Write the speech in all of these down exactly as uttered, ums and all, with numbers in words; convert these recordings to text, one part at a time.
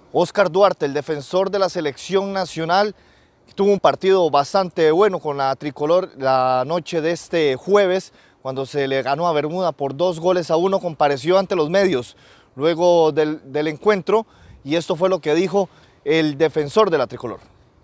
Óscar Duarte, el defensor de la selección nacional, tuvo un partido bastante bueno con la tricolor la noche de este jueves, cuando se le ganó a Bermuda por dos goles a uno, compareció ante los medios luego del, del encuentro, y esto fue lo que dijo el defensor de la tricolor.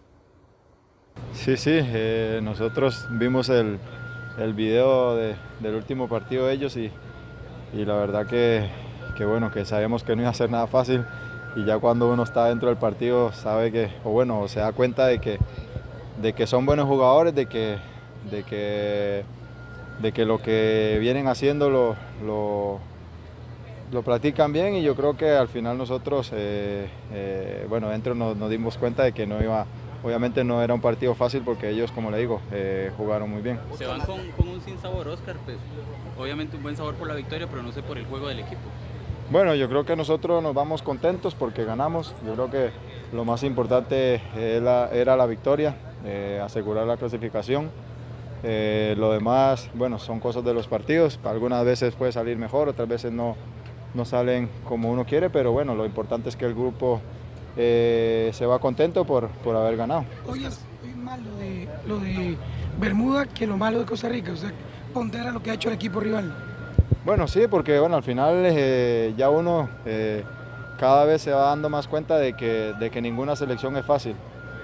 Sí, sí, eh, nosotros vimos el, el video de, del último partido de ellos y, y la verdad que, que bueno, que sabíamos que no iba a ser nada fácil, y ya cuando uno está dentro del partido sabe que, o bueno, se da cuenta de que, de que son buenos jugadores, de que, de que, de que lo que vienen haciendo lo, lo, lo practican bien, y yo creo que al final nosotros, eh, eh, bueno, dentro nos, nos dimos cuenta de que no iba, obviamente no era un partido fácil porque ellos, como le digo, eh, jugaron muy bien. Se van con, con un sinsabor, Óscar, pues obviamente un buen sabor por la victoria, pero no sé por el juego del equipo. Bueno, yo creo que nosotros nos vamos contentos porque ganamos. Yo creo que lo más importante era, era la victoria, eh, asegurar la clasificación. Eh, lo demás, bueno, son cosas de los partidos. Algunas veces puede salir mejor, otras veces no, no salen como uno quiere, pero bueno, lo importante es que el grupo eh, se va contento por, por haber ganado. Hoy es, hoy es más lo de, lo de Bermuda que lo malo de Costa Rica, o sea, pondera lo que ha hecho el equipo rival. Bueno, sí, porque bueno, al final eh, ya uno eh, cada vez se va dando más cuenta de que, de que ninguna selección es fácil.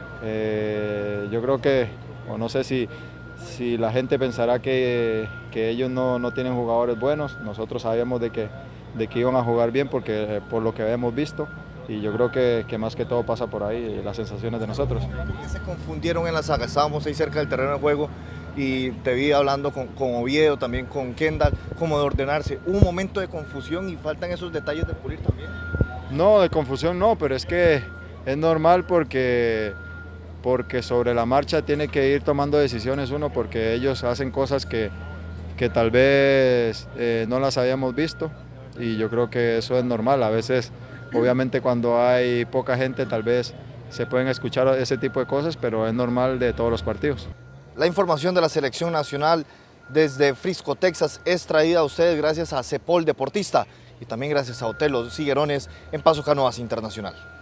Eh, yo creo que, o no sé si, si la gente pensará que, que ellos no, no tienen jugadores buenos. Nosotros sabíamos de que, de que iban a jugar bien porque, eh, por lo que habíamos visto, y yo creo que, que más que todo pasa por ahí, las sensaciones de nosotros. ¿Por qué se confundieron en la saga? Estábamos ahí cerca del terreno de juego y te vi hablando con, con Oviedo, también con Kendall, como de ordenarse. ¿Hubo un momento de confusión y faltan esos detalles de pulir también? No, de confusión no, pero es que es normal porque, porque sobre la marcha tiene que ir tomando decisiones uno, porque ellos hacen cosas que, que tal vez eh, no las habíamos visto, y yo creo que eso es normal. A veces, obviamente cuando hay poca gente, tal vez se pueden escuchar ese tipo de cosas, pero es normal de todos los partidos. La información de la selección nacional desde Frisco, Texas, es traída a ustedes gracias a Cepol Deportista y también gracias a Hotel Los Higuerones en Paso Canoas Internacional.